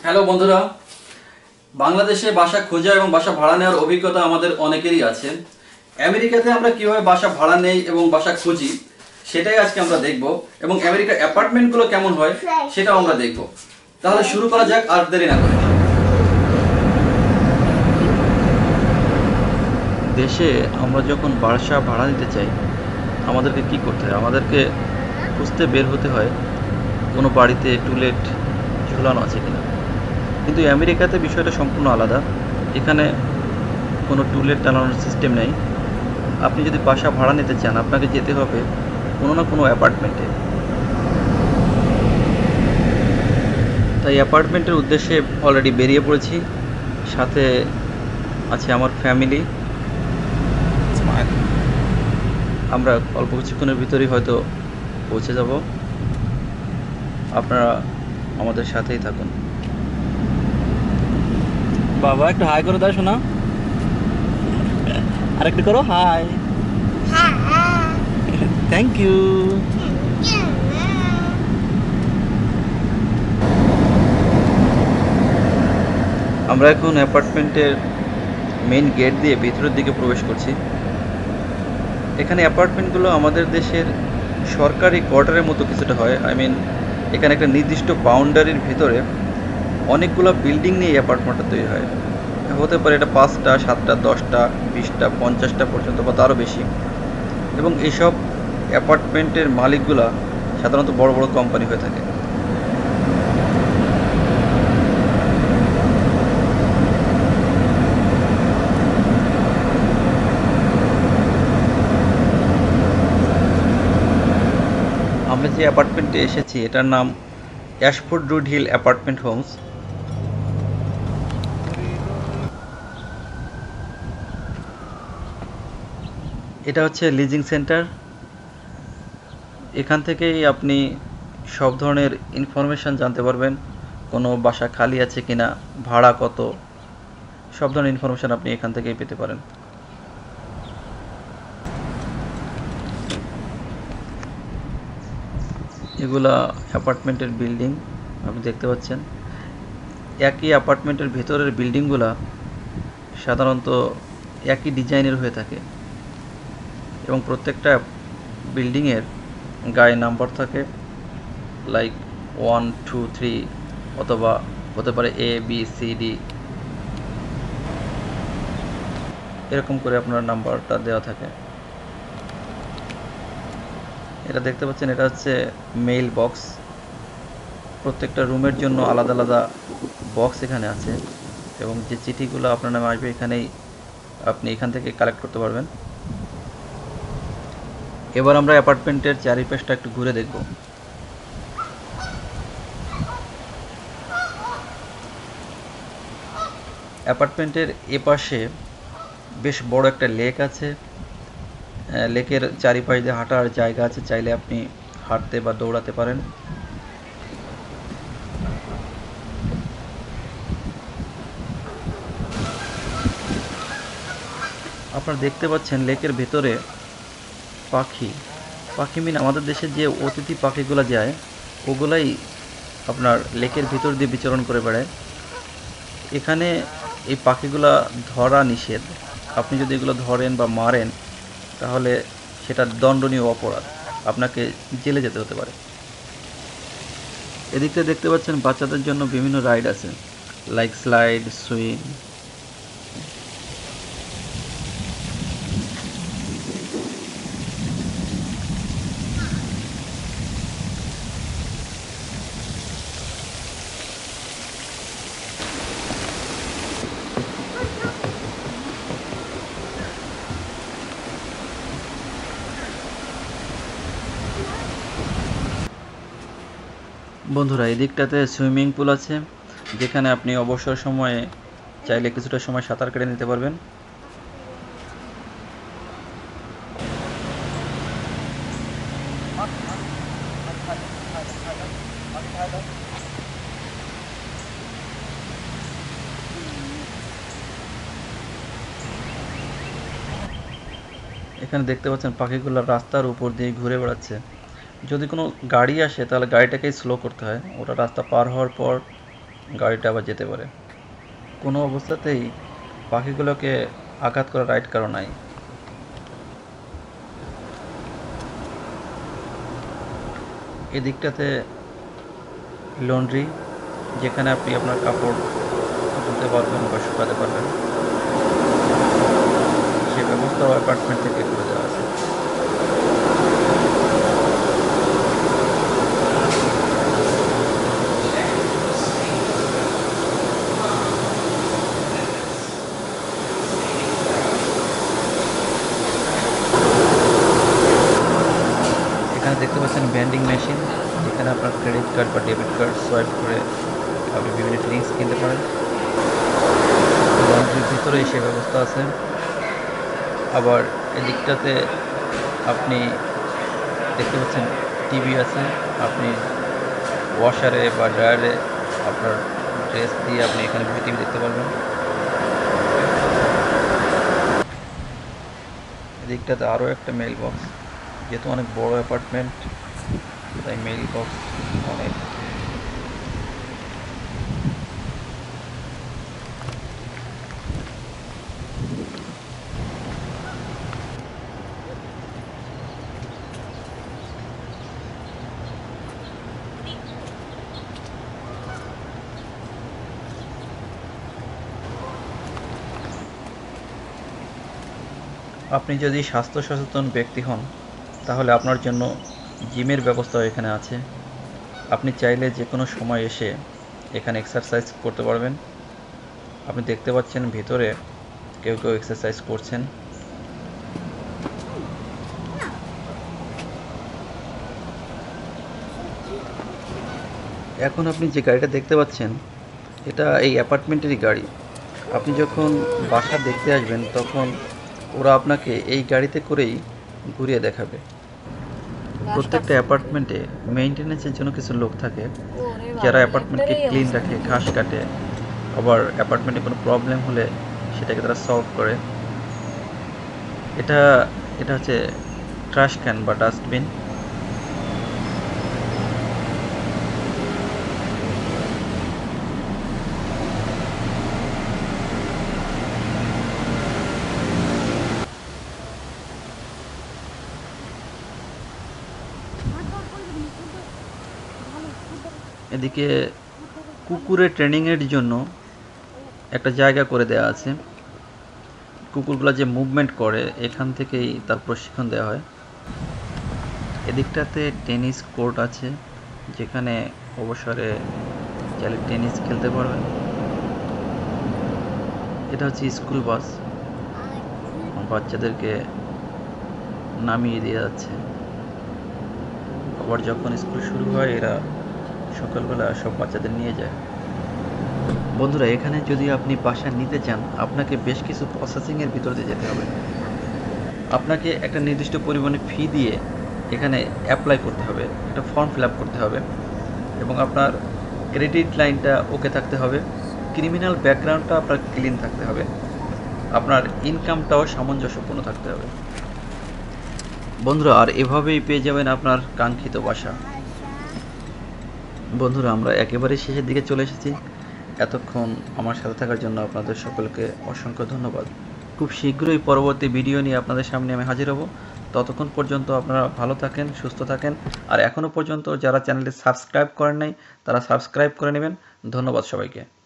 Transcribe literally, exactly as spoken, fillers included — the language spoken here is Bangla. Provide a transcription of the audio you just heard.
হ্যালো বন্ধুরা, বাংলাদেশে বাসা খোঁজা এবং বাসা ভাড়া নেওয়ার অভিজ্ঞতা আমাদের অনেকেরই আছে। আমেরিকাতে আমরা কিভাবে বাসা ভাড়া নেই এবং বাসা খুঁজি সেটাই আজকে আমরা দেখব, এবং আমেরিকার অ্যাপার্টমেন্টগুলো কেমন হয় সেটাও আমরা দেখব। তাহলে শুরু করা যাক আর দেরি না করে। দেশে আমরা যখন বাসা ভাড়া নিতে চাই আমাদেরকে কি করতে হয়? আমাদেরকে খুঁজতে বের হতে হয় কোনো বাড়িতে টুলেট ঝুলানো আছে কিনা। কিন্তু আমেরিকাতে বিষয়টা সম্পূর্ণ আলাদা। এখানে কোনো টুলেট টানানোর সিস্টেম নেই। আপনি যদি বাসা ভাড়া নিতে চান আপনাকে যেতে হবে কোনো না কোনো অ্যাপার্টমেন্টে। তাই অ্যাপার্টমেন্টের উদ্দেশ্যে অলরেডি বেরিয়ে পড়েছি, সাথে আছে আমার ফ্যামিলি। আমরা অল্প কিছুক্ষণের ভিতরেই হয়তো পৌঁছে যাব। আপনারা আমাদের সাথেই থাকুন। বাবা একটু হাই করে দাও শোনা, আর একটু করো হাই। Thank you. আমরা এখন অ্যাপার্টমেন্টের মেইন গেট দিয়ে ভিতরের দিকে প্রবেশ করছি। এখানে অ্যাপার্টমেন্টগুলো আমাদের দেশের সরকারি কোয়ার্টারের মতো কিছুটা হয়। আই মিন এখানে একটা নির্দিষ্ট বাউন্ডারির ভিতরে অনেকগুলো বিল্ডিং নিয়ে অ্যাপার্টমেন্টটা তৈরি হয়। হতে পারে এটা পাঁচটা, সাতটা, দশটা, বিশটা, পঞ্চাশটা পর্যন্ত বা তারও বেশি। এবং এইসব অ্যাপার্টমেন্টের মালিকগুলা সাধারণত বড় বড় কোম্পানি হয়ে থাকে। আমরা যে অ্যাপার্টমেন্টে এসেছি এটার নাম Ashford road hill apartment homes. এটা হচ্ছে লিজিং সেন্টার। এখান থেকেই আপনি সব ধরনের ইনফরমেশান জানতে পারবেন, কোনো বাসা খালি আছে কিনা, ভাড়া কত, সব ধরনের ইনফরমেশান আপনি এখান থেকেই পেতে পারেন। এগুলা অ্যাপার্টমেন্টের বিল্ডিং আপনি দেখতে পাচ্ছেন। একই অ্যাপার্টমেন্টের ভেতরের বিল্ডিংগুলা সাধারণত একই ডিজাইনের হয়ে থাকে এবং প্রত্যেকটা বিল্ডিংয়ের গায়ে নাম্বার থাকে, লাইক ওয়ান টু থ্রি, অথবা হতে পারে এ বি সি ডি, এরকম করে আপনার নাম্বারটা দেওয়া থাকে। এটা দেখতে পাচ্ছেন, এটা হচ্ছে মেইল বক্স। প্রত্যেকটা রুমের জন্য আলাদা আলাদা বক্স এখানে আছে, এবং যে চিঠিগুলো আপনার নামে আসবে এখানেই আপনি এখান থেকে কালেক্ট করতে পারবেন। এবার আমরা অ্যাপার্টমেন্টের চারিপাশটা একটু ঘুরে দেখব। অ্যাপার্টমেন্টের এপাশে বেশ বড় একটা লেক আছে। লেকের চারিপাশ দিয়ে হাঁটার জায়গা আছে, চাইলে আপনি হাঁটতে বা দৌড়াতে পারেন। আপনারা দেখতে পাচ্ছেন লেকের ভেতরে পাখি পাখি মিন আমাদের দেশে যে অতিথি পাখিগুলো যায় ওগুলাই আপনার লেকের ভিতর দিয়ে বিচরণ করে বেড়ায়। এখানে এই পাখিগুলা ধরা নিষেধ। আপনি যদি এগুলো ধরেন বা মারেন তাহলে সেটা দণ্ডনীয় অপরাধ, আপনাকে জেলে যেতে হতে পারে। এদিকটা দেখতে পাচ্ছেন বাচ্চাদের জন্য বিভিন্ন রাইড আছে, লাইক স্লাইড, সুইং। বন্ধুরা, এই দিকটাতে সুইমিং পুল আছে, যেখানে আপনি অবসর সময়ে চাইলে কিছুটা সময় সাঁতার কেটে নিতে পারবেন। এখানে দেখতে পাচ্ছেন পাখিগুলো রাস্তার উপর দিয়ে ঘুরে বেড়াচ্ছে। যদি কোনো গাড়ি আসে তাহলে গাড়িটাকেই স্লো করতে হয়। ওটা রাস্তা পার হওয়ার পর গাড়িটা আবার যেতে পারে। কোনো অবস্থাতেই পাখিগুলোকে আঘাত করার রাইট কারো নাই। এদিকটাতে লন্ড্রি, যেখানে আপনি আপনার কাপড় ধুতে পারবেন বা শুকাতে পারবেন, সে ব্যবস্থাও অ্যাপার্টমেন্ট থেকে করে দেওয়া আছে। এখানে দেখতে পাচ্ছেন ভেন্ডিং মেশিন, যেখানে আপনার ক্রেডিট কার্ড বা ডেবিট কার্ড সোয়াইপ করে আপনি বিভিন্ন ড্রিঙ্কস কিনতে পারেন। লন্ড্রির ভিতরে সে ব্যবস্থা আছে। আবার এদিকটাতে আপনি দেখতে পাচ্ছেন টিভি আছে। আপনি ওয়াশারে বা ড্রায়ারে আপনার ড্রেস দিয়ে আপনি এখানে বসে টিভি দেখতে পারবেন। এদিকটাতে আরও একটা মেইল বক্স, যেহেতু অনেক বড় অ্যাপার্টমেন্ট তাই মেইল বক্স অনেক। আপনি যদি স্বাস্থ্য সচেতন ব্যক্তি হন তাহলে আপনার জন্য জিমের ব্যবস্থাও এখানে আছে। আপনি চাইলে যে কোনো সময় এসে এখানে এক্সারসাইজ করতে পারবেন। আপনি দেখতে পাচ্ছেন ভিতরে কেউ কেউ এক্সারসাইজ করছেন। এখন আপনি যে গাড়িটা দেখতে পাচ্ছেন এটা এই অ্যাপার্টমেন্টেরই গাড়ি। আপনি যখন বাসা দেখতে আসবেন তখন ওরা আপনাকে এই গাড়িতে করেই ঘুরিয়ে দেখাবে। প্রত্যেকটা অ্যাপার্টমেন্টে মেইনটেনেন্সের জন্য কিছু লোক থাকে যারা অ্যাপার্টমেন্টকে ক্লিন রাখে, ঘাস কাটে, আবার অ্যাপার্টমেন্টে কোনো প্রবলেম হলে সেটাকে তারা সলভ করে। এটা এটা হচ্ছে ট্রাশ ক্যান বা ডাস্টবিন। এদিকে কুকুরের ট্রেনিংয়ের জন্য একটা জায়গা করে দেওয়া আছে। কুকুরগুলো যে মুভমেন্ট করে এখান থেকেই তার প্রশিক্ষণ দেওয়া হয়। এদিকটাতে টেনিস কোর্ট আছে, যেখানে অবসরে চাইলে টেনিস খেলতে পারবেন। এটা হচ্ছে স্কুল বাস, বাচ্চাদেরকে নামিয়ে দিয়ে যাচ্ছে। আবার যখন স্কুল শুরু হয় এরা সকালবেলা সব বাচ্চাদের নিয়ে যায়। বন্ধুরা, এখানে যদি আপনি বাসা নিতে চান আপনাকে বেশ কিছু প্রসেসিংয়ের ভিতর দিয়ে যেতে হবে। আপনাকে একটা নির্দিষ্ট পরিমাণে ফি দিয়ে এখানে অ্যাপ্লাই করতে হবে, একটা ফর্ম ফিল আপ করতে হবে, এবং আপনার ক্রেডিট লাইনটা ওকে থাকতে হবে, ক্রিমিনাল ব্যাকগ্রাউন্ডটা আপনার ক্লিন থাকতে হবে, আপনার ইনকামটাও সামঞ্জস্যপূর্ণ থাকতে হবে। বন্ধুরা, আর এভাবেই পেয়ে যাবেন আপনার কাঙ্ক্ষিত বাসা। বন্ধুরা, আমরা একেবারে শেষের দিকে চলে এসেছি। এতক্ষণ আমার সাথে থাকার জন্য আপনাদের সকলকে অসংখ্য ধন্যবাদ। খুব শীঘ্রই পরবর্তী ভিডিও নিয়ে আপনাদের সামনে আমি হাজির হব। ততক্ষণ পর্যন্ত আপনারা ভালো থাকেন, সুস্থ থাকেন, আর এখনও পর্যন্ত যারা চ্যানেলটি সাবস্ক্রাইব করেন নাই তারা সাবস্ক্রাইব করে নেবেন। ধন্যবাদ সবাইকে।